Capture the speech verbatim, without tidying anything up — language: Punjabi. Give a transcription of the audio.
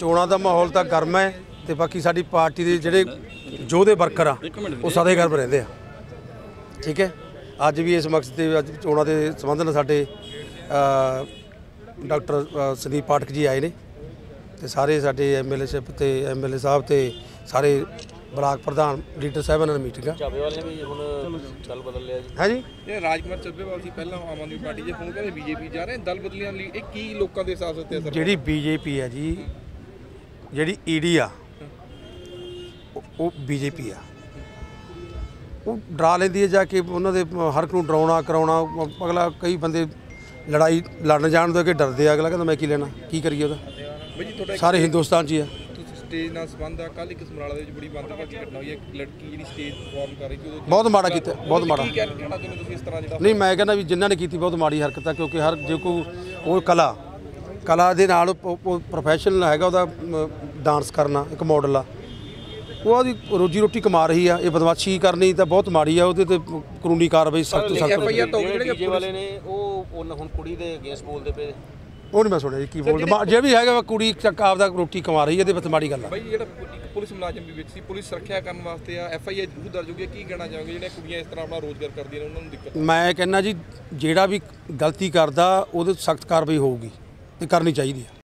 ਚੋਣਾਂ ਦਾ ਮਾਹੌਲ ਤਾਂ ਗਰਮ ਹੈ ਤੇ ਬਾਕੀ ਸਾਡੀ ਪਾਰਟੀ ਦੇ ਜਿਹੜੇ ਯੋਧੇ ਵਰਕਰ ਆ ਉਹ ਸਦਾ ਗਰਮ ਰਹਿੰਦੇ ਆ। ਠੀਕ ਹੈ, ਅੱਜ ਵੀ ਇਸ ਮਕਸਦ ਤੇ ਅੱਜ ਚੋਣਾਂ ਦੇ ਸੰਬੰਧ ਨਾਲ ਸਾਡੇ ਡਾਕਟਰ ਸੰਦੀਪ ਪਾਠਕ ਜੀ ਆਏ ਨੇ ਤੇ ਸਾਰੇ ਸਾਡੇ ਐਮਐਲਏਸ਼ਿਪ ਤੇ ਐਮਐਲਏ ਸਾਹਿਬ ਤੇ ਸਾਰੇ ਬਲਾਕ ਪ੍ਰਧਾਨ ਲੀਡਰ ਸਾਹਿਬਾਂ ਨਾਲ ਮੀਟਿੰਗ ਆ। ਚੱਬੇਵਾਲ ਨੇ ਵੀ ਹੁਣ ਦਲ ਬਦਲ ਲਿਆ ਜੀ। ਹੈ ਜੀ, ਇਹ ਰਾਜਕੁਮਾਰ ਚੱਬੇਵਾਲ ਸੀ ਪਹਿਲਾਂ ਆਮ ਆਦਮੀ ਪਾਰਟੀ ਦੇ, ਹੁਣ ਕਹਿੰਦੇ ਬੀਜੇਪੀ ਜਾ ਰਹੇ ਦਲ ਬਦਲੀਆਂ ਲਈ। ਇਹ ਕੀ ਲੋਕਾਂ ਦੇ ਹਿਸਾਬ ਤੇ ਅਸਰ? ਜਿਹੜੀ ਬੀਜੇਪੀ ਹੈ ਜੀ, ਜਿਹੜੀ ਈਡੀ ਆ ਉਹ ਬੀਜੇਪੀ ਆ, ਉਹ ਡਰਾ ਲੈਂਦੀ ਹੈ ਜਾ ਕੇ ਉਹਨਾਂ ਦੇ ਹਰ ਇੱਕ ਨੂੰ ਡਰਾਉਣਾ ਕਰਾਉਣਾ। ਅਗਲਾ ਕਈ ਬੰਦੇ ਲੜਾਈ ਲੜਨ ਜਾਣ ਤੋਂ ਕਿ ਡਰਦੇ ਆ, ਅਗਲਾ ਕਹਿੰਦਾ ਮੈਂ ਕੀ ਲੈਣਾ, ਕੀ ਕਰੀਏ ਉਹਦਾ। ਬਈ ਜੀ ਤੁਹਾਡਾ ਸਾਰੇ ਹਿੰਦੁਸਤਾਨ 'ਚ ਹੀ ਆ। ਤੁਸੀਂ ਸਟੇਜ ਨਾਲ ਸੰਬੰਧ ਆ, ਕੱਲ੍ਹ ਇੱਕ ਸਮਰਾਲਾ ਦੇ ਵਿੱਚ ਬੜੀ ਮੰਦਭਾਗੀ ਘਟਨਾ ਹੋਈ ਹੈ, ਇੱਕ ਲੜਕੀ ਜਿਹੜੀ ਸਟੇਜ ਪਰਫਾਰਮ ਕਰ ਰਹੀ ਸੀ, ਉਹਦੇ ਬਹੁਤ ਮਾੜਾ ਕੀਤਾ, ਬਹੁਤ ਮਾੜਾ। ਕੀ ਕਹਿਣਾ ਚਾਹੁੰਦੇ ਤੁਸੀਂ ਇਸ ਤਰ੍ਹਾਂ ਜਿਹੜਾ? ਨਹੀਂ, ਮੈਂ ਕਹਿੰਦਾ ਵੀ ਜਿਨ੍ਹਾਂ ਨੇ ਕੀਤੀ ਬਹੁਤ ਮਾੜੀ ਹਰਕਤ ਆ, ਕਿਉਂਕਿ ਹਰ ਜੇ ਕੋਈ ਉਹ ਕਲਾ ਕਲਾ ਦੇ ਨਾਲ ਉਹ ਪ੍ਰੋਫੈਸ਼ਨਲ ਹੈਗਾ, ਉਹਦਾ ਡਾਂਸ ਕਰਨਾ ਇੱਕ ਮਾਡਲ ਆ, ਉਹ ਉਹਦੀ ਰੋਜੀ ਰੋਟੀ ਕਮਾ ਰਹੀ ਆ। ਇਹ ਬਦਮਾਸ਼ੀ ਕਰਨੀ ਤਾਂ ਬਹੁਤ ਮਾੜੀ ਆ, ਉਹਦੇ ਤੇ ਕਾਨੂੰਨੀ ਕਾਰਵਾਈ ਸਖਤ ਤੋਂ ਸਖਤ। ਡੀਜੇ ਵਾਲੇ ਨੇ ਉਹ ਹੁਣ ਕੁੜੀ ਦੇ ਅਗੇਂਸਟ ਬੋਲਦੇ ਪਏ, ਉਹ ਨਹੀਂ ਮੈਂ ਸੁਣਿਆ ਜੀ ਕੀ ਬੋਲਦੇ। ਜੇ ਵੀ ਹੈਗਾ ਕੁੜੀ ਚੱਕ ਆਪਦਾ ਰੋਟੀ ਕਮਾ ਰਹੀ ਹੈ, ਇਹਦੇ ਵਿੱਚ ਮਾੜੀ ਗੱਲ ਆ। ਬਾਈ ਜਿਹੜਾ ਪੁਲਿਸ ਮੁਲਾਜ਼ਮ ਵੀ ਵਿੱਚ ਸੀ, ਪੁਲਿਸ ਸੁਰੱਖਿਆ ਕਰਨ ਵਾਸਤੇ ਆ, ਐਫ ਆਈ ਆਰ ਜ਼ਰੂਰ ਦਰਜ ਹੋ ਗਈ। ਕੀ ਕਹਿਣਾ ਚਾਹੋਗੇ ਜਿਹੜੀਆਂ ਕੁੜੀਆਂ ਇਸ ਤਰ੍ਹਾਂ ਆਪਣਾ ਰੋਜ਼ਗਾਰ ਕਰਦੀਆਂ ਨੇ ਉਹਨਾਂ ਨੂੰ ਦਿੱਕਤ? ਮੈਂ ਕਹਿੰਦਾ ਜੀ ਜਿਹੜਾ ਵੀ ਗਲਤੀ ਕਰਦਾ ਉਹਦੇ ਸਖਤ ਕਾਰਵਾਈ ਹੋਊਗੀ ਤੇ ਕਰਨੀ ਚਾਹੀਦੀ ਆ।